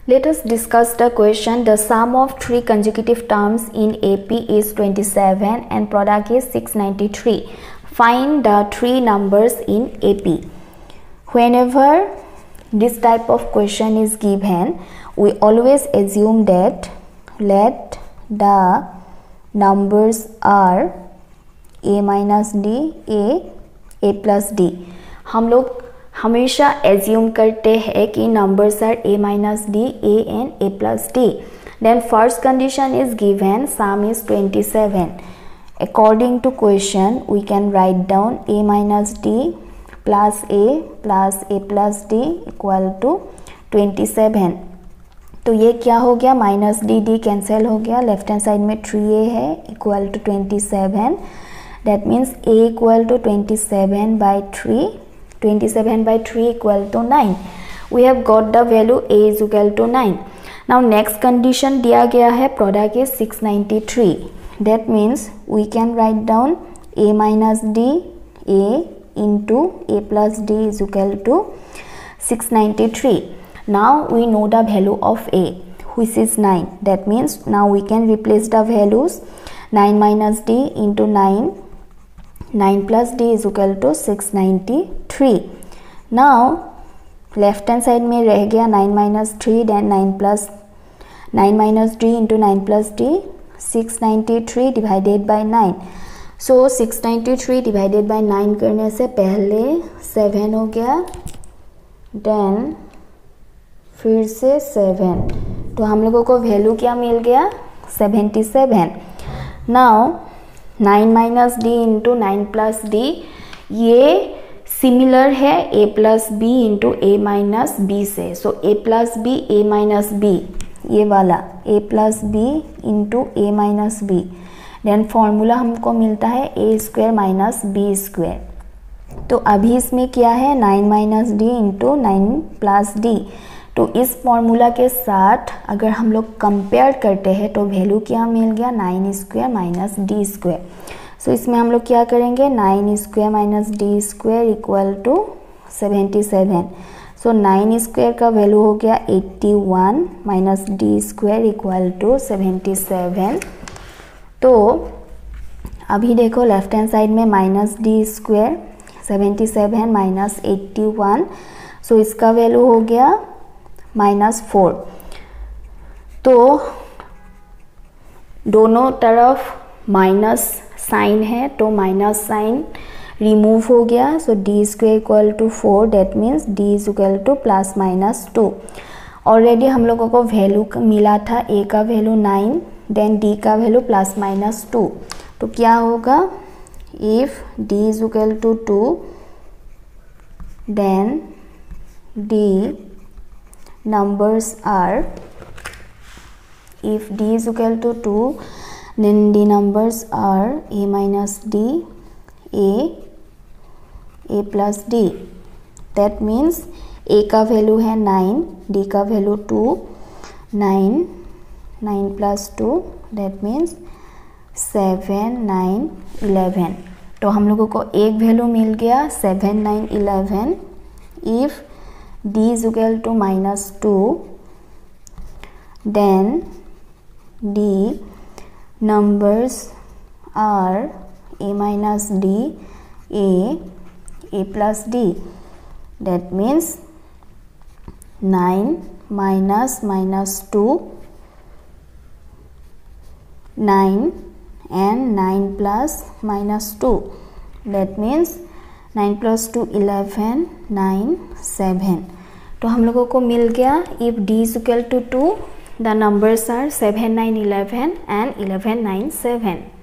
Let us discuss the question. The sum of three consecutive terms in AP is 27 and product is 693. Find the three numbers in AP. Whenever this type of question is given, we always assume that let the numbers are a minus d, a plus d. हम लोग हमेशा assume करते हैं कि numbers are a minus d, a and a plus d. Then first condition is given, sum is 27. According to question, we can write down a minus d plus a plus d equal to 27. तो ये क्या हो गया, minus D D cancel हो गया, left hand side में 3a है equal to 27. That means a equal to 27 by 3. 27 by 3 equal to 9. We have got the value a is equal to 9. Now next condition दिया गया है product is 693. That means we can write down a minus d, a into a plus d is equal to 693. Now we know the value of a, which is 9. That means now we can replace the values. 9 minus d into 9. 9 plus d is equal to 693. Now left hand side में रह गया 9 minus 3, then 9 minus d into 9 plus d, 693 divided by 9. So 693 divided by 9 करने से पहले 7 हो गया, then फिर से 7. तो हम लोगों को वैल्यू क्या मिल गया, 77. Now 9 minus D into 9 plus D, ये सिमिलर है a plus B into A minus B से. So a plus B A minus B, ये वाला a plus B into A minus B. Then formula हमको मिलता है a square minus B square. तो अभी इसमें क्या है, 9 minus D into 9 plus D. तो इस फॉर्मूला के साथ अगर हम लोग कंपेयर करते हैं तो वैल्यू क्या मिल गया, 9 square minus D square. So इसमें हम लोग क्या करेंगे, 9 square minus D square equal to 77. So 9 square का वैल्यू हो गया 81 minus D square equal to 77. तो अभी देखो लेफ्ट हैंड साइड में minus D square 77 minus 81. So इसका वैल्यू हो गया -4. तो दोनों तरफ माइनस साइन है तो माइनस साइन रिमूव हो गया. So D square equal to 4. That means D is equal to plus minus 2. Already हम लोगों को वैल्यू मिला था, ए का वैल्यू 9, देन डी का वैल्यू प्लस माइनस 2. तो क्या होगा, if D is equal to 2 then D numbers are, if d is equal to 2 then the numbers are a minus d, a plus d. that means a का value है 9, d का value 2, 9 plus 2 that means 7 9 11. तो हम लोगों को एक value मिल गया 7 9 11. if d is equal to -2 then d numbers are a minus d, a plus d. that means 9 minus -2, 9 and 9 plus -2. that means 9 plus 2 11, 9 7. तो हम लोगों को मिल गया, if d is equal to 2 the numbers are 7 9 11 and 11 9 7.